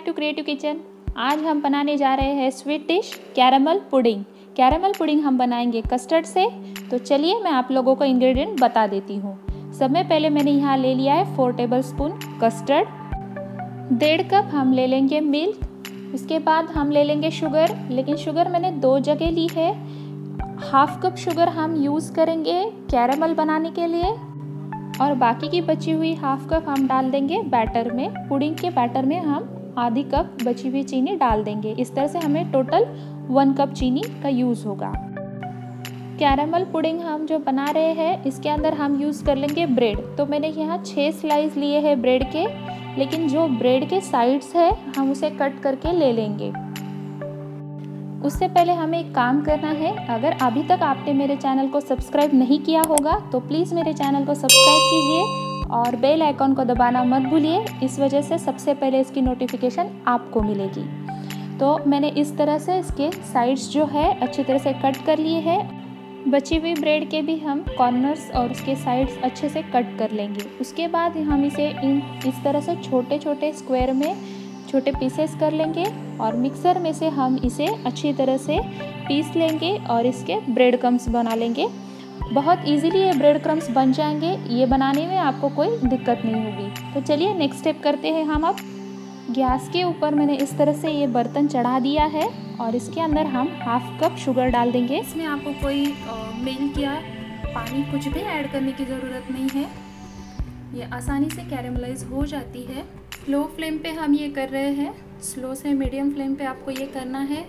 To creative kitchen. आज हम बनाने जा रहे हैं sweet dish caramel pudding. Caramel pudding हम बनाएंगे कस्टर्ड से। तो चलिए मैं आप लोगों को इंग्रेडिएंट बता देती हूँ। सबसे पहले मैंने यहाँ ले लिया है 4 टेबलस्पून कस्टर्ड, 1.5 कप हम ले लेंगे मिल्क। उसके बाद हम ले लेंगे शुगर, लेकिन शुगर मैंने 2 जगह ली है। 1/2 कप शुगर हम यूज़ करेंगे कैरेमल बनाने के लिए और बाकी की बची हुई 1/2 कप हम डाल देंगे बैटर में। पुडिंग के बैटर में हम आधी कप बची हुई चीनी डाल देंगे। इस तरह से हमें टोटल 1 कप चीनी का यूज़ होगा। कैरेमल पुडिंग हम जो बना रहे हैं इसके अंदर हम यूज़ कर लेंगे ब्रेड। तो मैंने यहाँ 6 स्लाइस लिए हैं ब्रेड के, लेकिन जो ब्रेड के साइड्स है हम उसे कट करके ले लेंगे। उससे पहले हमें एक काम करना है। अगर अभी तक आपने मेरे चैनल को सब्सक्राइब नहीं किया होगा तो प्लीज़ मेरे चैनल को सब्सक्राइब कीजिए और बेल आइकॉन को दबाना मत भूलिए। इस वजह से सबसे पहले इसकी नोटिफिकेशन आपको मिलेगी। तो मैंने इस तरह से इसके साइड्स जो है अच्छी तरह से कट कर लिए हैं। बची हुई ब्रेड के भी हम कॉर्नर्स और उसके साइड्स अच्छे से कट कर लेंगे। उसके बाद हम इसे इस तरह से छोटे छोटे स्क्वायर में छोटे पीसेस कर लेंगे और मिक्सर में से हम इसे अच्छी तरह से पीस लेंगे और इसके ब्रेड क्रम्स बना लेंगे। बहुत इजीली ये ब्रेड क्रम्स बन जाएंगे। ये बनाने में आपको कोई दिक्कत नहीं होगी। तो चलिए नेक्स्ट स्टेप करते हैं हम। अब गैस के ऊपर मैंने इस तरह से ये बर्तन चढ़ा दिया है और इसके अंदर हम 1/2 कप शुगर डाल देंगे। इसमें आपको कोई मिल्क या पानी कुछ भी ऐड करने की ज़रूरत नहीं है। ये आसानी से कैरेमलाइज हो जाती है। लो फ्लेम पे हम ये कर रहे हैं। स्लो से मीडियम फ्लेम पे आपको ये करना है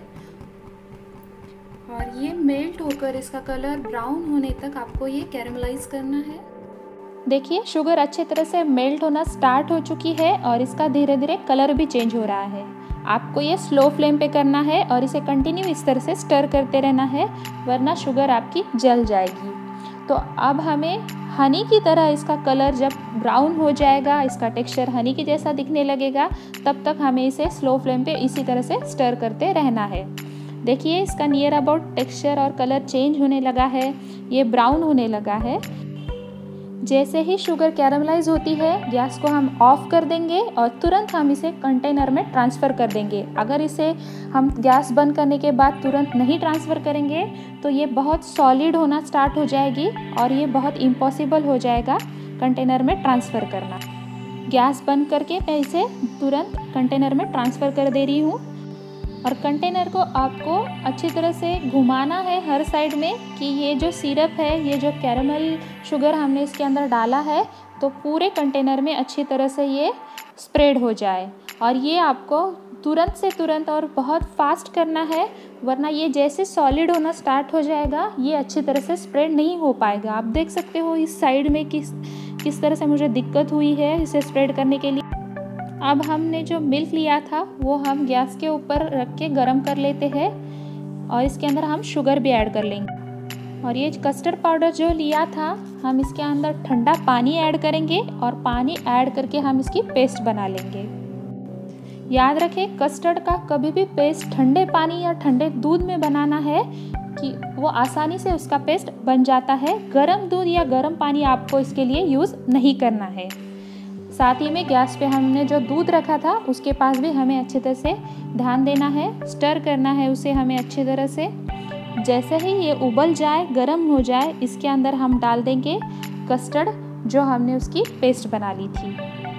और ये मेल्ट होकर इसका कलर ब्राउन होने तक आपको ये कैरेमलाइज करना है। देखिए शुगर अच्छे तरह से मेल्ट होना स्टार्ट हो चुकी है और इसका धीरे धीरे कलर भी चेंज हो रहा है। आपको ये स्लो फ्लेम पे करना है और इसे कंटिन्यू इस तरह से स्टर करते रहना है, वरना शुगर आपकी जल जाएगी। तो अब हमें हनी की तरह इसका कलर जब ब्राउन हो जाएगा, इसका टेक्सचर हनी के जैसा दिखने लगेगा, तब तक हमें इसे स्लो फ्लेम पे इसी तरह से स्टर करते रहना है। देखिए इसका नियर अबाउट टेक्सचर और कलर चेंज होने लगा है, ये ब्राउन होने लगा है। जैसे ही शुगर कैरेमलाइज होती है गैस को हम ऑफ कर देंगे और तुरंत हम इसे कंटेनर में ट्रांसफ़र कर देंगे। अगर इसे हम गैस बंद करने के बाद तुरंत नहीं ट्रांसफ़र करेंगे तो ये बहुत सॉलिड होना स्टार्ट हो जाएगी और ये बहुत इम्पॉसिबल हो जाएगा कंटेनर में ट्रांसफ़र करना। गैस बंद करके मैं इसे तुरंत कंटेनर में ट्रांसफ़र कर दे रही हूँ और कंटेनर को आपको अच्छी तरह से घुमाना है हर साइड में कि ये जो सिरप है, ये जो कैरेमल शुगर हमने इसके अंदर डाला है, तो पूरे कंटेनर में अच्छी तरह से ये स्प्रेड हो जाए। और ये आपको तुरंत से तुरंत और बहुत फास्ट करना है, वरना ये जैसे सॉलिड होना स्टार्ट हो जाएगा ये अच्छी तरह से स्प्रेड नहीं हो पाएगा। आप देख सकते हो इस साइड में किस तरह से मुझे दिक्कत हुई है इसे स्प्रेड करने के लिए। अब हमने जो मिल्क लिया था वो हम गैस के ऊपर रख के गरम कर लेते हैं और इसके अंदर हम शुगर भी ऐड कर लेंगे। और ये कस्टर्ड पाउडर जो लिया था हम इसके अंदर ठंडा पानी ऐड करेंगे और पानी ऐड करके हम इसकी पेस्ट बना लेंगे। याद रखें कस्टर्ड का कभी भी पेस्ट ठंडे पानी या ठंडे दूध में बनाना है कि वो आसानी से उसका पेस्ट बन जाता है। गर्म दूध या गर्म पानी आपको इसके लिए यूज़ नहीं करना है। साथ ही में गैस पे हमने जो दूध रखा था उसके पास भी हमें अच्छी तरह से ध्यान देना है, स्टर करना है उसे हमें अच्छी तरह से। जैसे ही ये उबल जाए, गर्म हो जाए, इसके अंदर हम डाल देंगे कस्टर्ड जो हमने उसकी पेस्ट बना ली थी।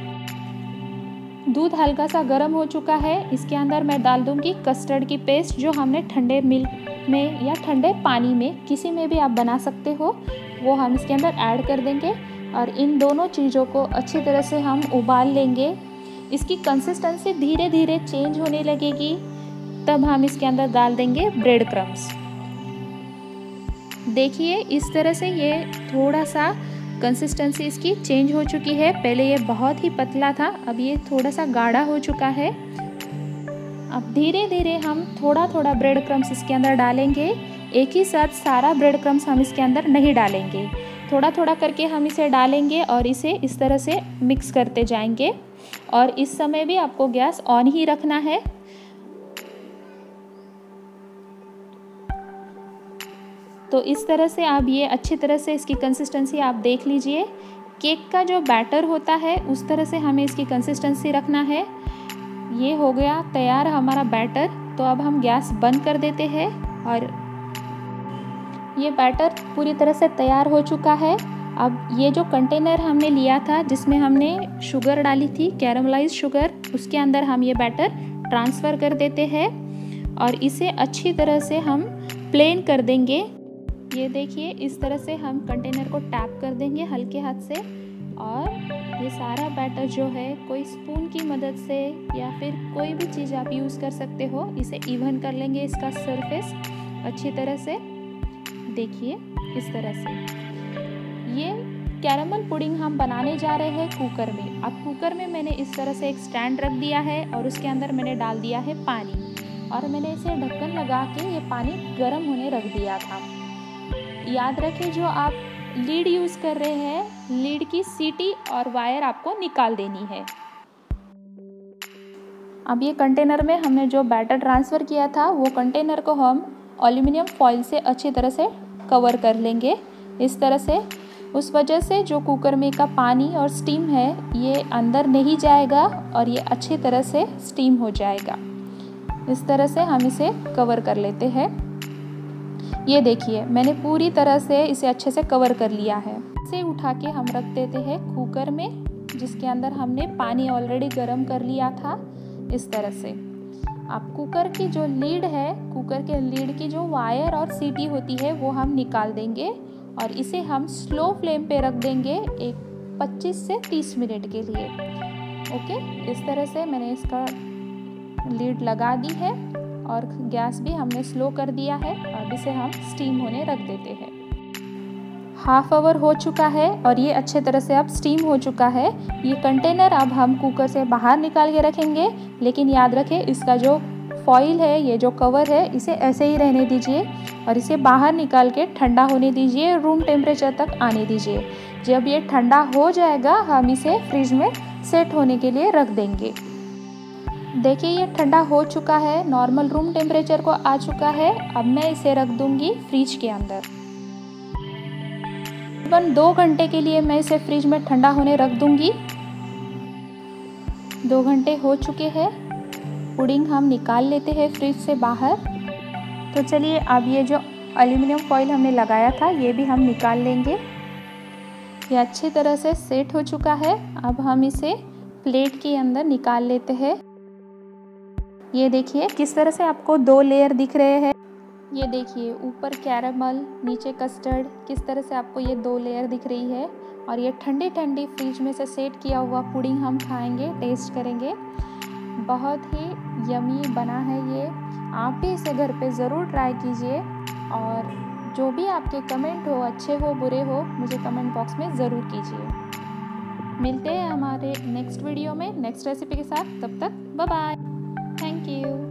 दूध हल्का सा गर्म हो चुका है, इसके अंदर मैं डाल दूंगी कस्टर्ड की पेस्ट जो हमने ठंडे मिल्क में या ठंडे पानी में किसी में भी आप बना सकते हो, वो हम इसके अंदर ऐड कर देंगे और इन दोनों चीज़ों को अच्छी तरह से हम उबाल लेंगे। इसकी कंसिस्टेंसी धीरे धीरे चेंज होने लगेगी, तब हम इसके अंदर डाल देंगे ब्रेड क्रम्स। देखिए इस तरह से ये थोड़ा सा कंसिस्टेंसी इसकी चेंज हो चुकी है। पहले ये बहुत ही पतला था, अब ये थोड़ा सा गाढ़ा हो चुका है। अब धीरे धीरे हम थोड़ा थोड़ा ब्रेड क्रम्स इसके अंदर डालेंगे। एक ही साथ सारा ब्रेड क्रम्स हम इसके अंदर नहीं डालेंगे, थोड़ा थोड़ा करके हम इसे डालेंगे और इसे इस तरह से मिक्स करते जाएंगे। और इस समय भी आपको गैस ऑन ही रखना है। तो इस तरह से आप ये अच्छी तरह से इसकी कंसिस्टेंसी आप देख लीजिए। केक का जो बैटर होता है उस तरह से हमें इसकी कंसिस्टेंसी रखना है। ये हो गया तैयार हमारा बैटर। तो अब हम गैस बंद कर देते हैं और ये बैटर पूरी तरह से तैयार हो चुका है। अब ये जो कंटेनर हमने लिया था जिसमें हमने शुगर डाली थी, कैरमलाइज शुगर, उसके अंदर हम ये बैटर ट्रांसफ़र कर देते हैं और इसे अच्छी तरह से हम प्लेन कर देंगे। ये देखिए, इस तरह से हम कंटेनर को टैप कर देंगे हल्के हाथ से और ये सारा बैटर जो है कोई स्पून की मदद से या फिर कोई भी चीज़ आप यूज़ कर सकते हो, इसे इवन कर लेंगे इसका सरफेस अच्छी तरह से। देखिए इस तरह से ये कैरमल पुडिंग हम बनाने जा रहे हैं कुकर में। अब कुकर में मैंने इस तरह से एक स्टैंड रख दिया है और उसके अंदर मैंने डाल दिया है पानी और मैंने इसे ढक्कन लगा के ये पानी गर्म होने रख दिया था। याद रखें, जो आप लीड यूज़ कर रहे हैं, लीड की सीटी और वायर आपको निकाल देनी है। अब ये कंटेनर में हमने जो बैटर ट्रांसफ़र किया था वो कंटेनर को हम एल्युमिनियम फॉइल से अच्छी तरह से कवर कर लेंगे इस तरह से। उस वजह से जो कुकर में का पानी और स्टीम है ये अंदर नहीं जाएगा और ये अच्छी तरह से स्टीम हो जाएगा। इस तरह से हम इसे कवर कर लेते हैं। ये देखिए, मैंने पूरी तरह से इसे अच्छे से कवर कर लिया है। इसे उठा के हम रख देते हैं कुकर में जिसके अंदर हमने पानी ऑलरेडी गर्म कर लिया था इस तरह से। अब कुकर की जो लीड है, कुकर के लीड की जो वायर और सीटी होती है वो हम निकाल देंगे और इसे हम स्लो फ्लेम पे रख देंगे एक 25 से 30 मिनट के लिए। ओके, इस तरह से मैंने इसका लीड लगा दी है और गैस भी हमने स्लो कर दिया है। अब इसे हम स्टीम होने रख देते हैं। हाफ आवर हो चुका है और ये अच्छे तरह से अब स्टीम हो चुका है। ये कंटेनर अब हम कुकर से बाहर निकाल के रखेंगे, लेकिन याद रखें इसका जो फॉइल है, ये जो कवर है, इसे ऐसे ही रहने दीजिए और इसे बाहर निकाल के ठंडा होने दीजिए, रूम टेम्परेचर तक आने दीजिए। जब ये ठंडा हो जाएगा हम इसे फ्रिज में सेट होने के लिए रख देंगे। देखिए ये ठंडा हो चुका है, नॉर्मल रूम टेम्परेचर को आ चुका है। अब मैं इसे रख दूंगी फ्रिज के अंदर। तकरीबन 2 घंटे के लिए मैं इसे फ्रिज में ठंडा होने रख दूंगी। 2 घंटे हो चुके हैं। पुडिंग हम निकाल लेते हैं फ्रिज से बाहर। तो चलिए अब ये जो एल्युमिनियम फॉइल हमने लगाया था ये भी हम निकाल लेंगे। ये अच्छी तरह से सेट हो चुका है। अब हम इसे प्लेट के अंदर निकाल लेते हैं। ये देखिए किस तरह से आपको 2 लेयर दिख रहे हैं। ये देखिए ऊपर कैरामल, नीचे कस्टर्ड, किस तरह से आपको ये 2 लेयर दिख रही है। और ये ठंडी ठंडी फ्रिज में से सेट किया हुआ पुडिंग हम खाएंगे, टेस्ट करेंगे। बहुत ही यमी बना है ये। आप भी इसे घर पे ज़रूर ट्राई कीजिए और जो भी आपके कमेंट हो, अच्छे हो बुरे हो, मुझे कमेंट बॉक्स में ज़रूर कीजिए। मिलते हैं हमारे नेक्स्ट वीडियो में नेक्स्ट रेसिपी के साथ। तब तक बाय बाय। Thank you.